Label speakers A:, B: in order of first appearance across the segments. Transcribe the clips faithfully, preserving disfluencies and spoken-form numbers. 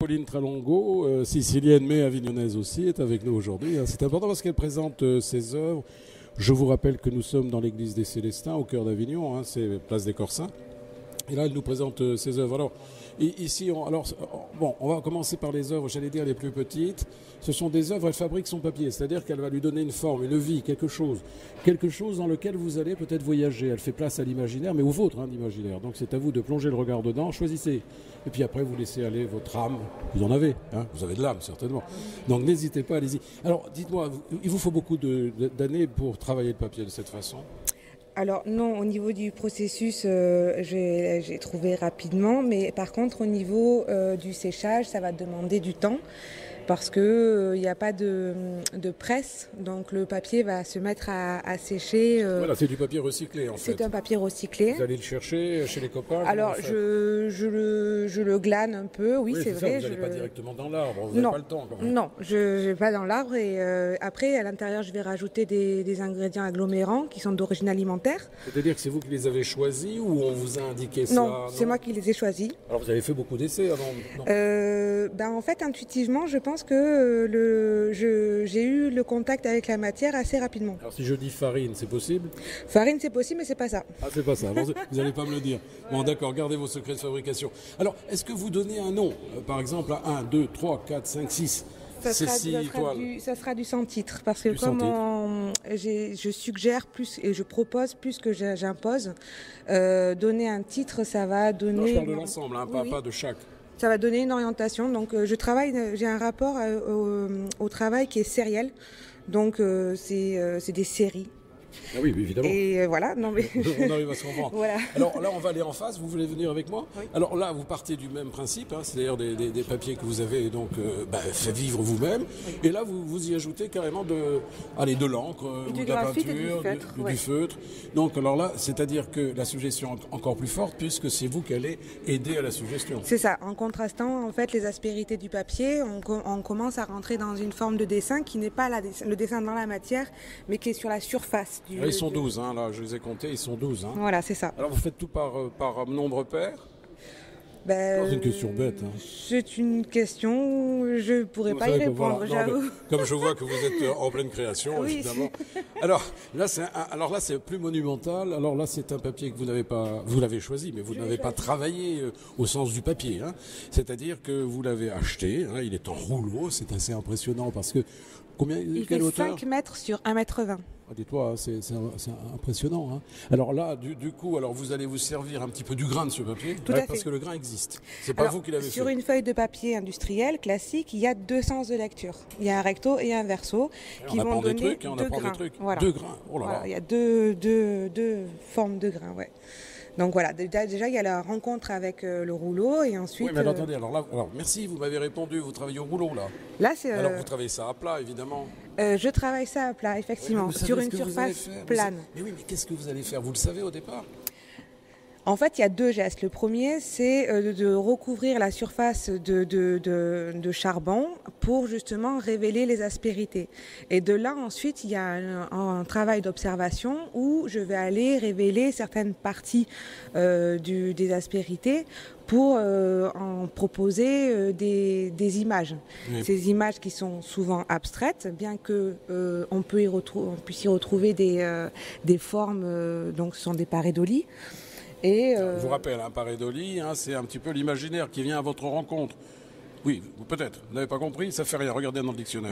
A: Pauline Tralongo, euh, sicilienne mais avignonnaise aussi, est avec nous aujourd'hui. C'est important parce qu'elle présente euh, ses œuvres. Je vous rappelle que nous sommes dans l'église des Célestins, au cœur d'Avignon, hein, c'est place des Corsins. Et là, elle nous présente euh, ses œuvres. Alors, ici, on, alors, bon, on va commencer par les œuvres, j'allais dire les plus petites. Ce sont des œuvres, elle fabrique son papier, c'est-à-dire qu'elle va lui donner une forme, une vie, quelque chose. Quelque chose dans lequel vous allez peut-être voyager. Elle fait place à l'imaginaire, mais au vôtre, hein, l'imaginaire. Donc c'est à vous de plonger le regard dedans, choisissez. Et puis après, vous laissez aller votre âme. Vous en avez, hein, vous avez de l'âme, certainement. Donc n'hésitez pas, allez-y. Alors, dites-moi, il vous faut beaucoup de, de, d'années pour travailler le papier de cette façon ?
B: Alors non, au niveau du processus, euh, j'ai, j'ai trouvé rapidement, mais par contre au niveau euh, du séchage, ça va demander du temps parce qu'il n'y euh, a pas de, de presse, donc le papier va se mettre à, à sécher. Euh,
A: voilà, c'est du papier recyclé en fait.
B: C'est un papier recyclé.
A: Vous allez le chercher chez les copains?
B: Alors je, je, le, je le glane un peu, oui,
A: oui
B: c'est, c'est vrai.
A: Ça, vous n'allez
B: je
A: pas
B: le...
A: directement dans l'arbre, vous n'avez pas le temps quand même.
B: Non, je ne vais pas dans l'arbre et euh, après à l'intérieur je vais rajouter des, des ingrédients agglomérants qui sont d'origine alimentaire.
A: C'est-à-dire que c'est vous qui les avez choisis ou on vous a indiqué ça?
B: Non, c'est moi qui les ai choisis.
A: Alors vous avez fait beaucoup d'essais avant?
B: euh, ben, En fait, intuitivement, je pense que le, je, j'ai eu le contact avec la matière assez rapidement.
A: Alors si je dis farine, c'est possible?
B: Farine, c'est possible, mais c'est pas ça.
A: Ah, c'est pas ça. Bon, vous n'allez pas me le dire. Bon, d'accord, gardez vos secrets de fabrication. Alors, est-ce que vous donnez un nom? euh, Par exemple, à un, deux, trois, quatre, cinq, six
B: Ça sera, ça, sera du, ça sera du sans titre parce que du comme on, je suggère plus et je propose plus que j'impose, euh, donner un titre, ça va donner...
A: Non, je parle de l'ensemble, hein, pas, oui. pas de chaque.
B: Ça va donner une orientation. Donc euh, je travaille, j'ai un rapport euh, au, au travail qui est sériel. Donc euh, c'est euh, des séries.
A: Ah oui, évidemment.
B: Et euh, voilà, non mais...
A: on arrive à se comprendre.
B: Voilà.
A: Alors là, on va aller en face. Vous voulez venir avec moi?
B: Oui.
A: Alors là, vous partez du même principe, hein, c'est-à-dire des, des, des papiers que vous avez donc euh, bah, fait vivre vous-même. Oui. Et là, vous, vous y ajoutez carrément de, allez, de l'encre, ou de la peinture,
B: du feutre.
A: Du,
B: ouais.
A: du feutre. Donc alors là, c'est-à-dire que la suggestion est encore plus forte puisque c'est vous qui allez aider à la suggestion.
B: C'est ça. En contrastant en fait les aspérités du papier, on, on commence à rentrer dans une forme de dessin qui n'est pas la, le dessin dans la matière, mais qui est sur la surface. Du,
A: là, ils sont douze. Hein, là, je les ai comptés, ils sont douze. Hein.
B: Voilà, c'est ça.
A: Alors, vous faites tout par, par nombre pair?
B: Ben,
A: c'est une question bête. Hein.
B: C'est une question, je ne pourrais vous pas y répondre, voilà. j'avoue.
A: Comme je vois que vous êtes en pleine création, oui. évidemment. Alors là, c'est alors là, c'est plus monumental. Alors là, c'est un papier que vous n'avez pas, vous l'avez choisi, mais vous n'avez pas travaillé euh, au sens du papier. Hein. C'est-à-dire que vous l'avez acheté. Hein, il est en rouleau. C'est assez impressionnant parce que combien?
B: Il
A: quelle
B: fait
A: hauteur?
B: cinq mètres sur un mètre vingt.
A: Ah, dis-toi, c'est impressionnant. Hein. Alors là, du, du coup, alors vous allez vous servir un petit peu du grain de ce papier,
B: Tout
A: ouais,
B: à
A: parce
B: fait.
A: que le grain existe. C'est pas alors, vous qui l'avez fait.
B: Sur une feuille de papier industriel classique, il y a deux sens de lecture. Il y a un recto et un verso
A: et
B: qui
A: on
B: vont
A: apprend
B: donner
A: des trucs, hein, on
B: deux
A: apprend
B: grains.
A: Des trucs.
B: Voilà.
A: Deux grains. Oh là
B: voilà.
A: là.
B: Il y a deux, deux, deux formes de grains, ouais. Donc voilà, déjà, déjà il y a la rencontre avec euh, le rouleau et ensuite...
A: Oui, mais alors, attendez, alors là, alors, merci, vous m'avez répondu, vous travaillez au rouleau là.
B: Là, c'est... Euh...
A: Alors vous travaillez ça à plat, évidemment.
B: Euh, je travaille ça à plat, effectivement,
A: oui,
B: sur une surface plane.
A: Vous... Mais oui, mais qu'est-ce que vous allez faire? Vous le savez au départ?
B: En fait, il y a deux gestes. Le premier, c'est euh, de recouvrir la surface de, de, de, de charbon pour justement révéler les aspérités. Et de là, ensuite, il y a un, un travail d'observation où je vais aller révéler certaines parties euh, du, des aspérités pour euh, en proposer euh, des, des images. Oui. Ces images qui sont souvent abstraites, bien que euh, on, peut y on puisse y retrouver des, euh, des formes, euh, donc ce sont des pareidolis. Et euh...
A: Je vous rappelle, un pareidolie, hein, c'est un petit peu l'imaginaire qui vient à votre rencontre. Oui, peut-être. Vous n'avez pas compris, ça fait rien. Regardez dans le dictionnaire.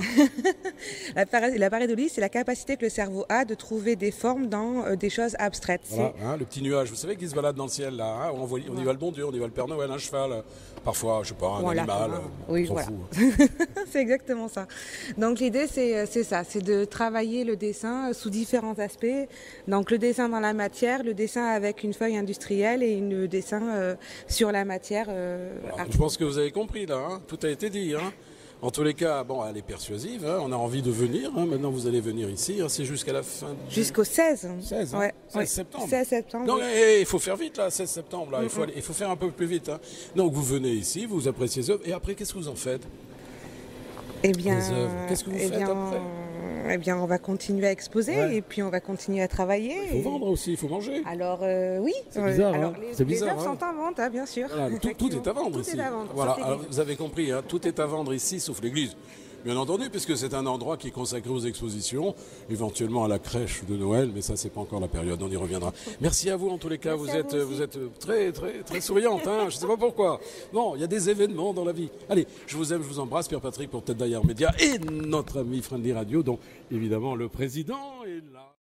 B: La pareidolie, c'est la capacité que le cerveau a de trouver des formes dans euh, des choses abstraites.
A: Voilà, hein, le petit nuage, vous savez, qui se balade dans le ciel là. Hein, on, voit, on y voit le bon Dieu, on y voit le Père Noël, un cheval, euh, parfois, je sais pas, un voilà, animal. Euh,
B: oui, voilà. C'est exactement ça. Donc l'idée, c'est ça, c'est de travailler le dessin sous différents aspects. Donc le dessin dans la matière, le dessin avec une feuille industrielle et le dessin euh, sur la matière. Euh,
A: Alors, je pense que vous avez compris là. Hein. Tout a été dit. Hein. En tous les cas, bon, elle est persuasive. Hein. On a envie de venir. Hein. Maintenant, vous allez venir ici. Hein. C'est jusqu'à la fin. Du...
B: Jusqu'au seize.
A: seize, hein.
B: Ouais.
A: seize
B: ouais.
A: septembre.
B: seize septembre.
A: Non, il hey, faut faire vite là, seize septembre. Là. Mm-hmm. il, faut aller, il faut faire un peu plus vite. Hein. Donc, vous venez ici, vous appréciez les œuvres. Et après, qu'est-ce que vous en faites?
B: Eh bien,
A: les œuvres. Qu'est-ce que vous
B: eh
A: faites
B: bien,
A: après?
B: eh bien, on va continuer à exposer
A: Ouais.
B: et puis on va continuer à travailler.
A: Il faut
B: et-
A: vendre aussi, il faut manger.
B: Alors euh, oui,
A: C'est
B: euh,
A: bizarre,
B: alors,
A: hein.
B: les,
A: C'est
B: les
A: bizarre,
B: œuvres
A: hein.
B: sont en vente, hein, bien sûr.
A: Voilà, tout, tout est à vendre
B: Tout
A: ici.
B: est à vendre,
A: Voilà,
B: sauf
A: alors,
B: l'église.
A: vous avez compris, hein, tout est à vendre ici, sauf l'église. Bien entendu, puisque c'est un endroit qui est consacré aux expositions, éventuellement à la crèche de Noël, mais ça, c'est pas encore la période, on y reviendra. Merci à vous, en tous les cas,
B: Merci
A: vous
B: à
A: êtes,
B: vous
A: vous
B: aussi.
A: êtes très, très, très souriante, hein, je sais pas pourquoi. Non, il y a des événements dans la vie. Allez, je vous aime, je vous embrasse, Pierre Patrick pour Tête d'ailleurs Média et notre ami Friendly Radio, dont évidemment le président est là.